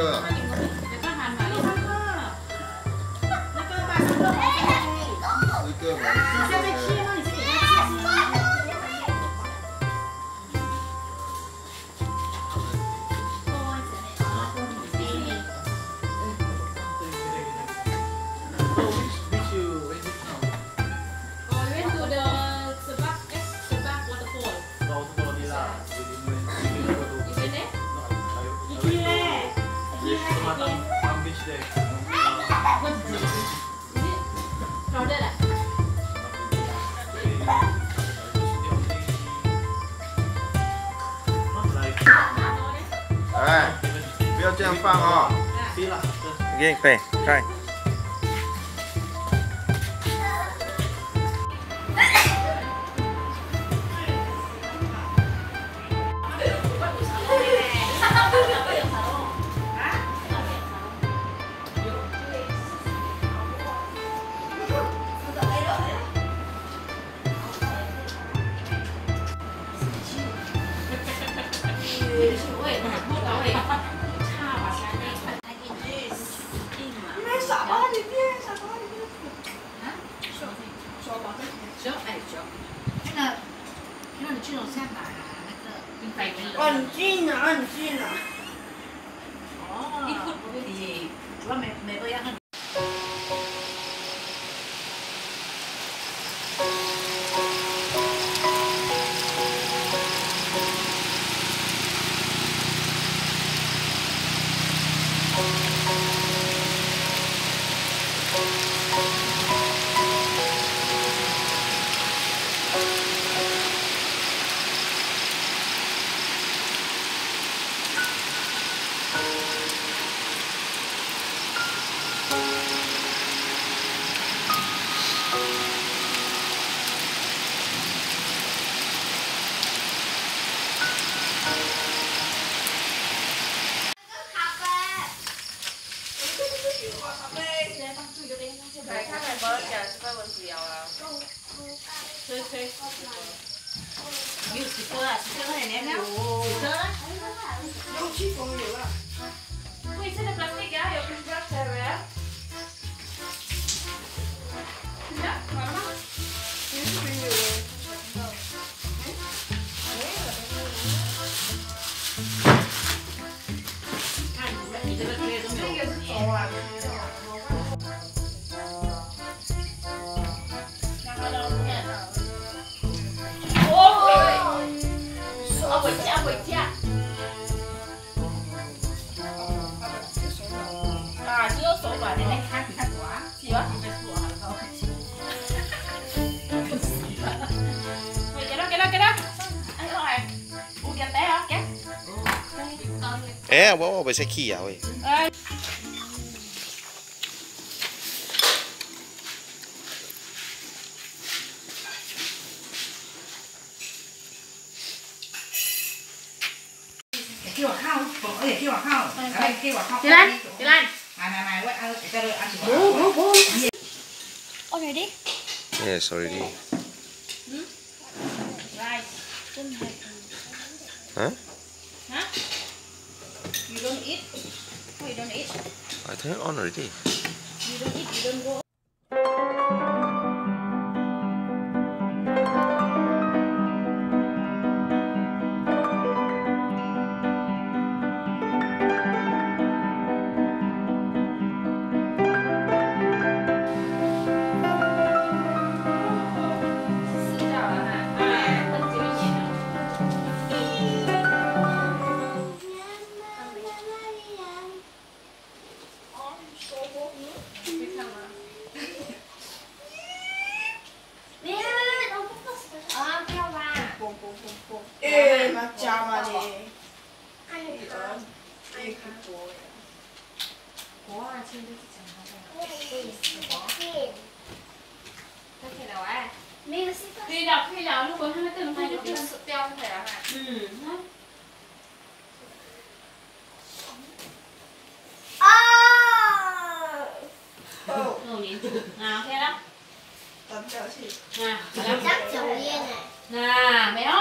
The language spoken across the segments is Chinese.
个。 你看韩版的那个把那个一个黄你现在切吗？你是给它切吗？ 哎，不要这样放哦。 Again, play, try. 安静啊，安静啊！ 哦，你พูดไม่ดีว่าไม่ก็ยัง 有几个啊？几个块钱呢？几个啦？6、7公有了。Wih, sini plastik ya, yuk pinjam cewek. Pinjam, mana? Ini pinjam. 看你这个推都没有。这个是走啊。 我ไปใช้ขี้อ่ะเว้ย给我靠，给我靠，给我靠。 Đi lên, đi lên. Này, quay, cho tôi ăn. Bố. Already? Yes, already. Right. Huh? Huh? You don't eat? Oh, you don't eat? I turned it on already. You don't eat, you don't go. Macam ni. Có trên đây thì chẳng có gì. Có thể nào à? Khi nào lúc 4 2 4 5 được đeo có thể nào hả? Ok lắm. Chắc chồng Yên này. Nè, méo.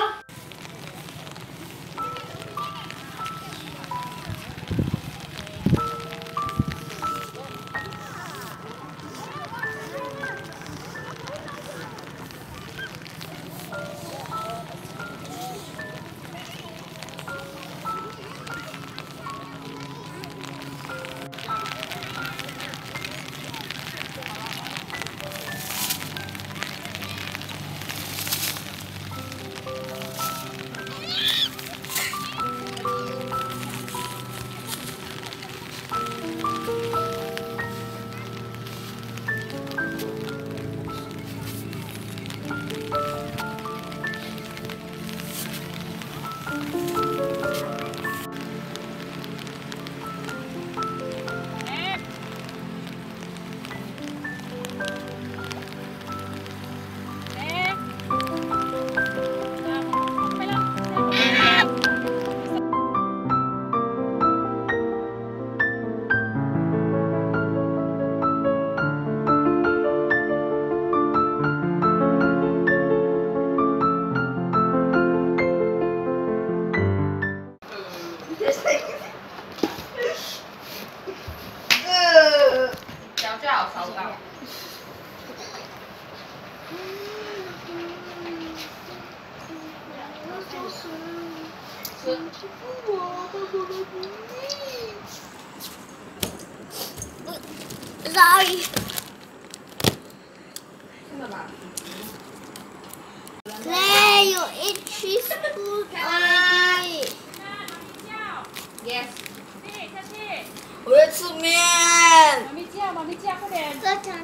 欺负我，Sorry。Claire, you eat cheese food already. Yes. 我要吃面。 妈咪叫，快点。 这张。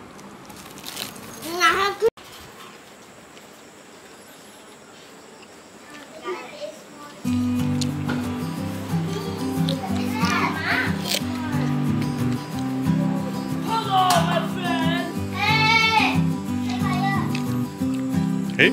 拿它。 诶，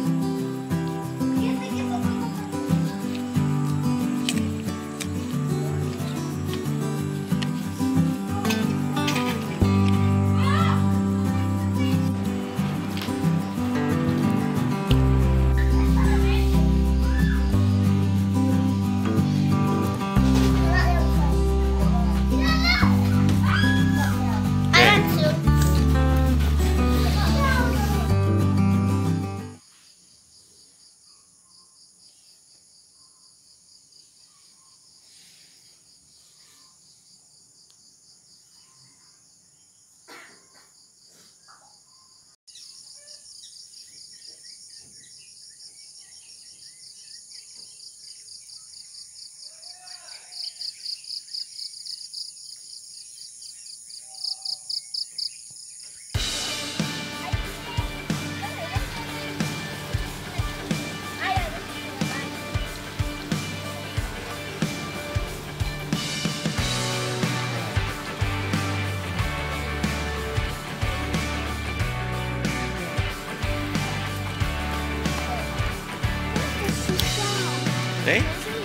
诶。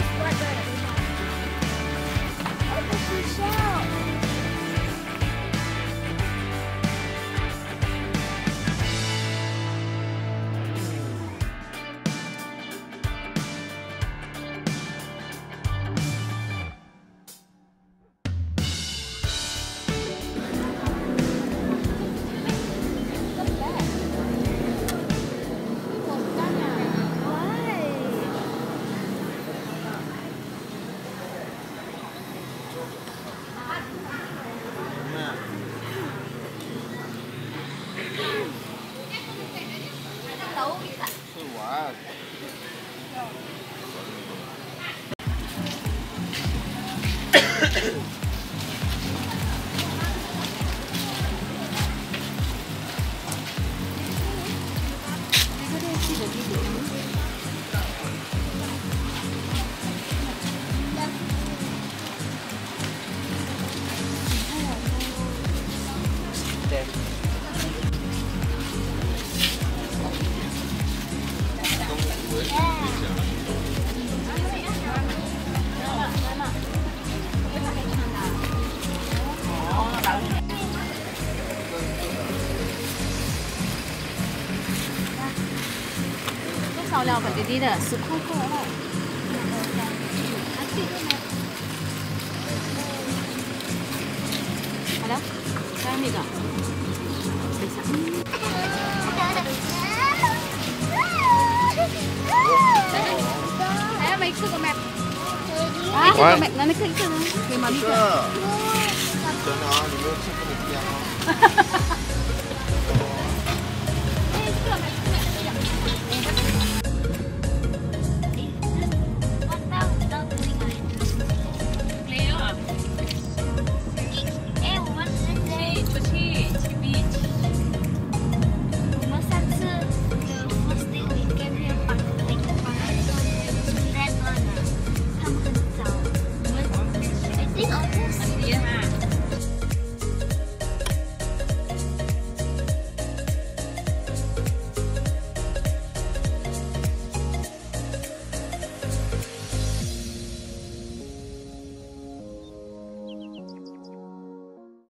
少料粉滴滴的10块够了。好了，还有那个，等一下。还有没吃过没？啊，吃过没？那你可以吃吗？给妈咪吃。 真的啊，你没有吃过的香啊。